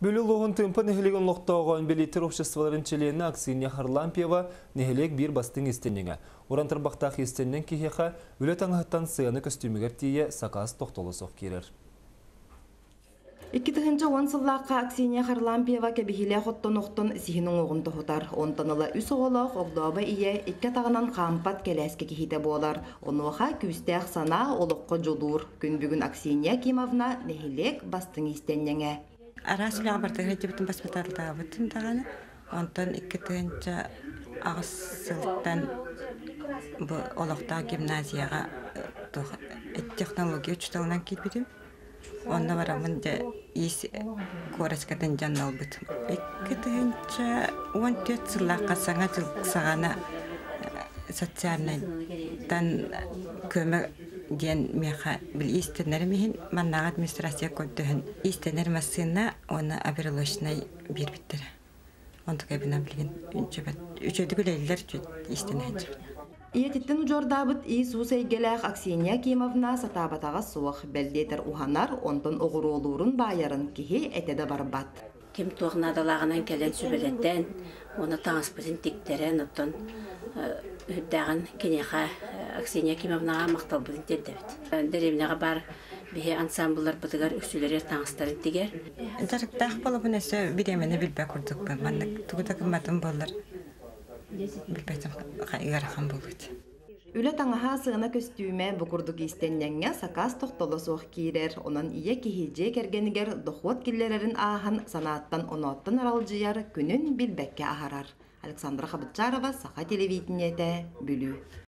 Бөлі лоғын тымпы нехелеген лоқтауған билеттер обществоларын челені Аксинья Харлампиева нехелек бір бастың естеннеңі. Орантырбақтақ естеннен кейеқа өлі таңғаттан сыяны костюмігер тие сақас тоқтолы соқ керер. 2010 сыллаққа Аксинья Харлампиева кәбихиле хоттон оқтон зихінің оғын тұхытар. Онтанылы үс оғылық оғдауба ие икке тағынан қампат кәләске кехите болар. Онуға күстәқ сана олыққа жолур. Күн бүгін Аксинья Кимовна нехелек бастың естеннеңе. Арасылыға бардығы жебітін баспатарылдағы бұтын тағаны. Онтан 2-тігінші ағыз сылттан олықта гимназияға технология үчталынан кетбедім. Онда барамын да ес көрескеден жаннал бұтым. 2-тігінші 14 сыллаққа саңа жылқысағана социальныйдан көмі ден меха бил истенер мехин маннага администрация көттөһүн истенер массына оны аберлошнай бирбиттер. Онда кабина билген үчөдүгүлелер истенер. Иетиттен жордабыт Иисус эйгелэх Аксинья Кимовна сатабатага суох белдетер уханар онтон огуруулурун байарын кихи этеде барбат. Ким туғнадалагынан келен сүбелеттен, оны таңыспытын тиктерен, оттон үддәғын кенеға Аксинья Кимовнаға мақтал бұдын теддебет. Дәремнеға бар бейе ансамблар бұдығар үксілерер таңыстарын тегер. Жарықтақ болу бұн әсі біремені білбәк ұрдық бұл. Маннық тұғыда кімматын болыр. Білбәйтім қайғарған болуд. Үлі таңаға сығына көстүйме бұқұрдық истенненге сақас тоқтолы соқ кейрер. Онан ие кехеже кергенігер доқуат келлерерін ағын санаттан оноттан аралжияр күнін білбәкке ағарар. Александра Хабытчарова, Саха телевидениеде, Бүлі.